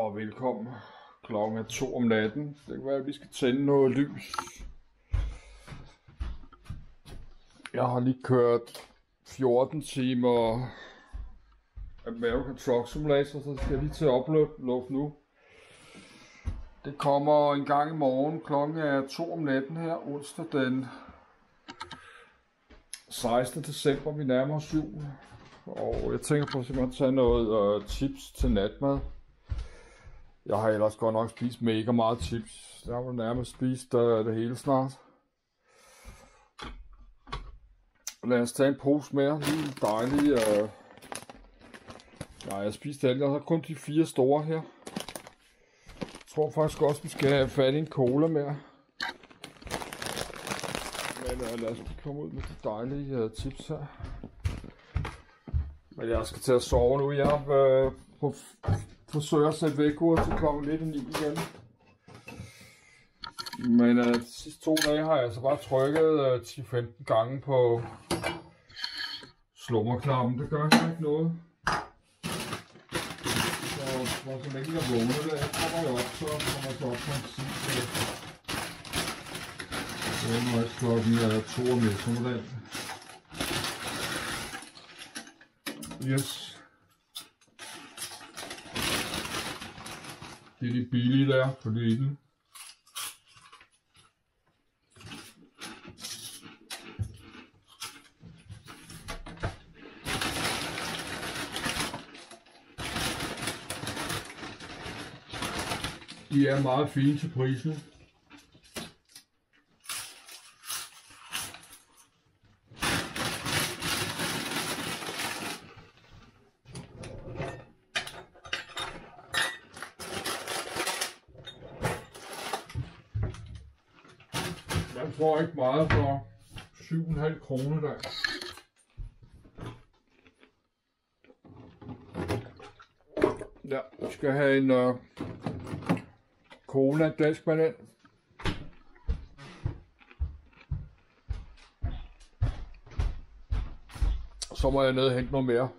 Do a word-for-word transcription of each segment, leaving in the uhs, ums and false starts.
Og velkommen. Klokken er to om natten. Det kan være, at vi skal tænde noget lys. Jeg har lige kørt fjorten timer American Truck Simulator, så skal jeg lige til at uploade nu. Det kommer en gang i morgen. Klokken er to om natten her, onsdag den sekstende december. Vi nærmer os jul. Og jeg tænker på simpelthen at tage noget uh, chips til natmad. Jeg har ellers godt nok spist mega meget chips. Jeg har nærmest spist uh, det hele snart. Lad os tage en pose mere. Lige dejlig. Uh... Nej, jeg har spist alt. Jeg har kun de fire store her. Jeg tror faktisk også, vi skal have fat i en cola mere. Men uh, lad os komme ud med de dejlige uh, chips her. Men jeg skal til at sove nu. Jeg uh, på forsøger at sætte vækkeuret til klokken lidt i ni igen. Men uh, de sidste to dage har jeg altså bare trykket uh, ti til femten gange på slummerknappen. Det gør ikke noget. Så, så længe jeg vågner det, jeg kommer jeg op, så kommer jeg så op på en tid. Så nu er klokken uh, to om eftermiddagen. Yes. Det er de billige der på Lidl. De er meget fine til prisen. Jeg får ikke meget for syv komma fem kroner der. Ja, vi skal have en uh, cola, dansk banan. Så må jeg ned og hente noget mere.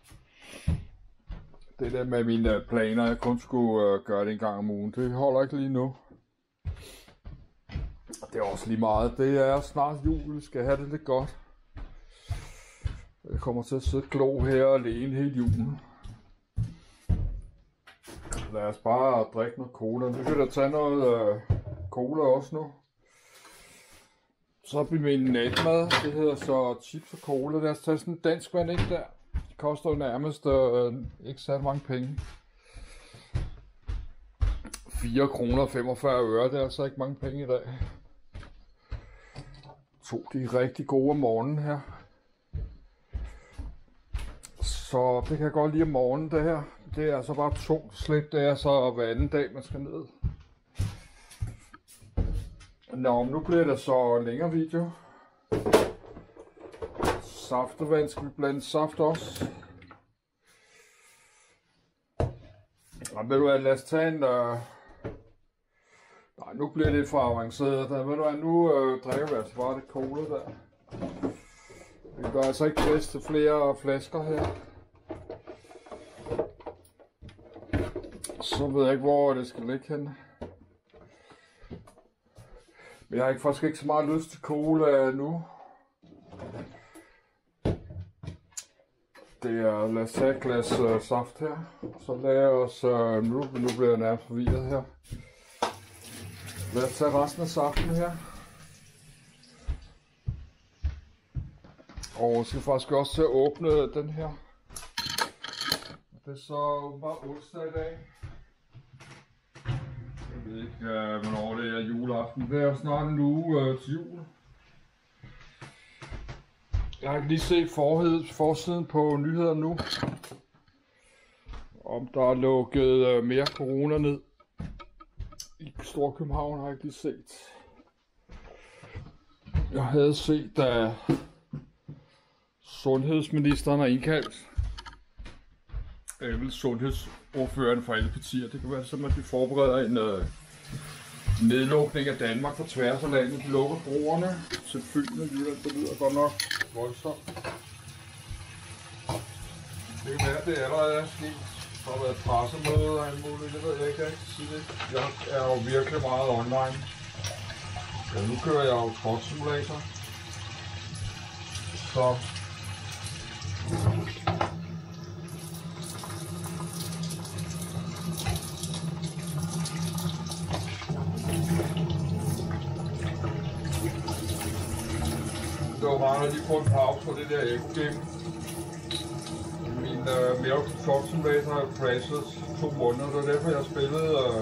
Det der med mine planer, jeg kun skulle uh, gøre det en gang om ugen, det holder ikke lige nu. Det er også lige meget. Det er snart jul. Vi skal have det lidt godt. Jeg kommer til at sidde og glo her alene hele julen. Lad os bare drikke noget cola. Vi kan da tage noget øh, cola også nu. Så bliver min natmad. Det hedder så chips og cola. Lad os tage sådan en dansk vand ikke der. Det koster jo nærmest øh, ikke særlig mange penge. fire kroner og femogfyrre øre. Det er altså ikke mange penge i dag. To de rigtig gode om morgenen her. Så det kan jeg godt lide om morgenen det her. Det er altså bare tungt slet. Det er så hver anden dag man skal ned. Nå, nu bliver det så længere video. Saftevand, skal vi blande saft også. Og ved du hvad, lad os tage en... Øh... Nej, nu bliver det for avanceret. Der, ved du hvad, nu øh, drikker vi altså bare det cola der. Vi gør altså ikke plads til flere flasker her. Så ved jeg ikke, hvor det skal ligge henne. Men jeg har ikke, faktisk ikke så meget lyst til cola nu. Det er, lad os tage et glas øh, saft her. Så lad os, øh, nu, nu bliver jeg nærmest forvirret her. Lad os tage resten af saften her. Og jeg skal faktisk også til at åbne den her. Det er så bare onsdag i dag. Jeg ved ikke, øh, hvornår det er juleaften. Det er snart en uge øh, til jul. Jeg har ikke lige set forhed, forsiden på nyhederne nu. Om der er lukket øh, mere corona ned. I Storkøbenhavn har jeg ikke lige set. Jeg havde set, da sundhedsministeren har indkaldt. Det er vel sundhedsordføreren for alle partier. Det kan være sådan, at de forbereder en øh, nedlukning af Danmark på tværs af landet. De lukker broerne til Fyn og Jylland. Det lyder godt nok voldsomt. Det kan være, det allerede er sket. Der har været pressemøde og alt muligt, det ved jeg ikke, jeg kan sige det. Jeg er jo virkelig meget online. Ja, nu kører jeg jo Truck Simulator. Så det var bare lige på en pause på det der Echo Game. Min uh, American Truck Simulator har crashet to måneder, det er derfor jeg spillede uh,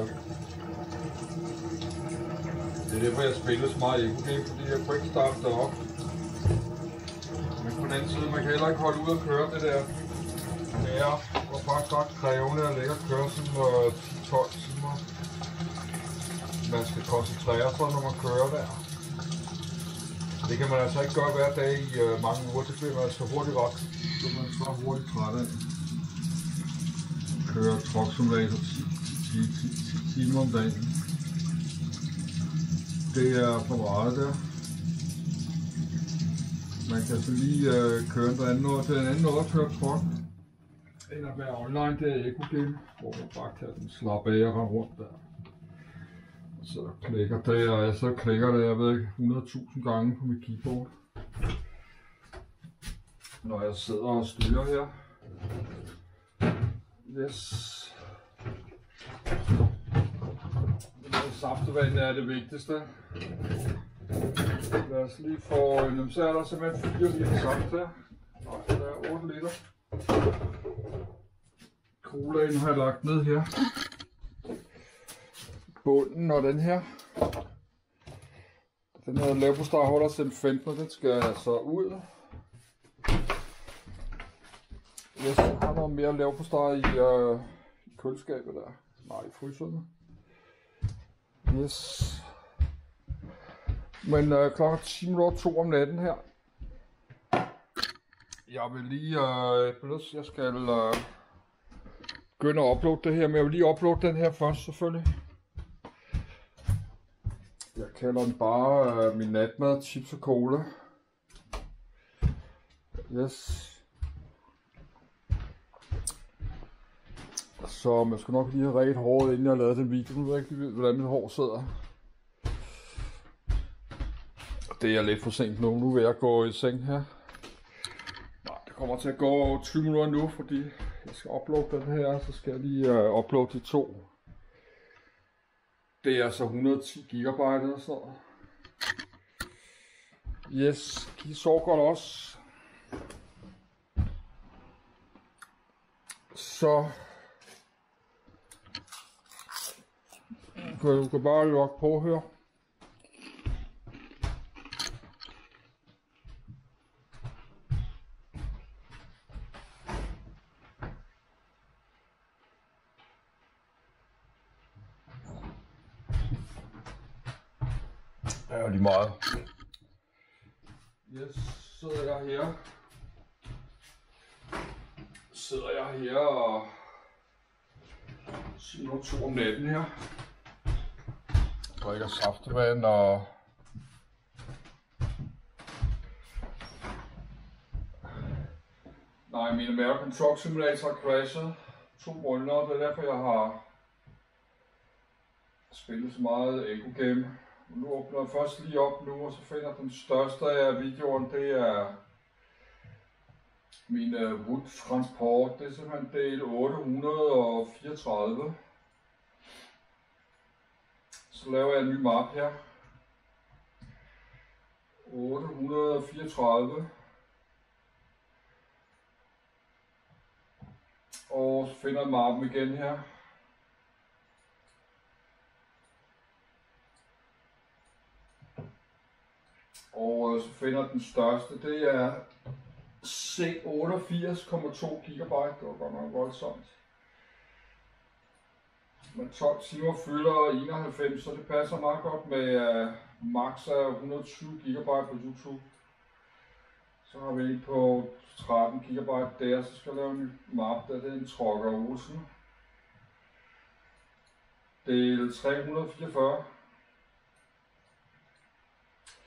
det er derfor jeg spillede så meget Echo Game, fordi jeg kunne ikke starte det op. Men på den anden side, man kan heller ikke holde ud og køre det der. Det er og faktisk ret krævende at lægge og køre sådan uh, ti til tolv timer. Man skal koncentrere sig, når man kører der. Det kan man altså ikke gøre hver dag i uh, mange uger, det bliver man altså hurtigt ret. Så man så hurtigt træt af. Kører Truck Simulator ti timer om dagen. Det er for meget der. Man kan så lige uh, køre en anden måde. Det er en anden måde at køre truck, end at være online, det er Echo Game, hvor man bare kan den slappe af og rende rundt der. Så klikker det, og jeg så klikker det, jeg ved ikke, hundrede tusind gange på mit keyboard. Når jeg sidder og styrer her. Yes. Det saftevand er det vigtigste. Lad os lige få, jamen, så er der simpelthen fire liter saft her. Nej, der er otte liter. Colaen har jeg lagt ned her. Bunden og den her. Den her leverpostej holder til femten, og den skal altså ud. Jeg har noget mere leverpostej i, øh, i køleskabet der. Nej, i fryseren. Yes. Men øh, klokken ti minutter to om natten her. Jeg vil lige, øh, jeg skal øh, begynde at uploade det her, men jeg vil lige uploade den her først selvfølgelig. Jeg kalder den bare øh, min natmad, chips og cola. Yes. Så man skal nok lige have ret håret, inden jeg har lavet den video. Nu ved jeg ikke, hvordan mit hår sidder. Det er lidt for sent nu. Nu vil jeg gå i seng her. Nej, det kommer til at gå tyve minutter nu, fordi jeg skal uploade den her. Så skal jeg lige uh, uploade de to. Det er altså et hundrede og ti gigabyte eller sådan noget. Yes, de sover godt også. Så du kan bare logge på her. Det er jo lige meget. Yes, sidder jeg her. Sidder jeg her og syv minutter to om natten her. Drikker saftevand og nej, min American Truck Simulator har crashet to måneder. Det er derfor jeg har spillet så meget Echo Game. Nu åbner jeg først lige op nu, og så finder den største af videoen, det er min uh, Wood Transport. Det er simpelthen del otte hundrede og fireogtredive. Så laver jeg en ny map her. otte hundrede og fireogtredive. Og så finder jeg mappen igen her. Og så finder den største, det er C otteogfirs komma to gigabyte. Det var godt nok voldsomt. Men tolv timer fylder enoghalvfems, så det passer meget godt med uh, max af et hundrede og tyve gigabyte på YouTube. Så har vi en på tretten gigabyte der, så skal jeg lave en ny map, der det er en Trucker Olsen. Del tre hundrede og fireogfyrre.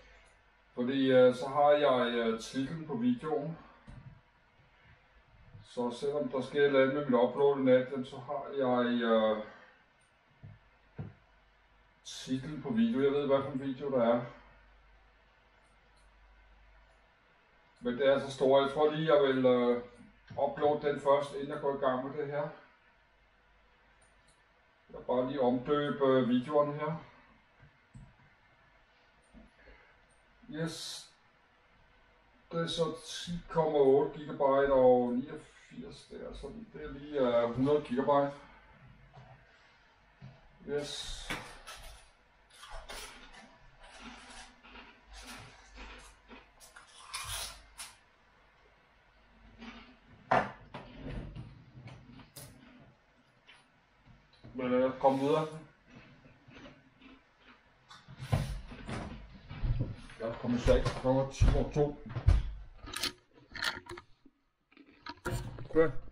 Fordi uh, så har jeg uh, titlen på videoen. Så Så selvom der sker et eller andet med mit upload i nat, så har jeg øh, titel på video. Jeg ved hvad for en video der er. Men det er så stort. Jeg tror lige, jeg vil øh, uploade den først, inden jeg går i gang med det her. Jeg vil bare lige omdøbe videoen her. Yes. Det er så ti komma otte gigabyte og niogfirs der, så det er lige uh, hundrede gigabyte. Yes. Men lad os komme videre. Jeg er kommet seks, så var ti over to. Okay.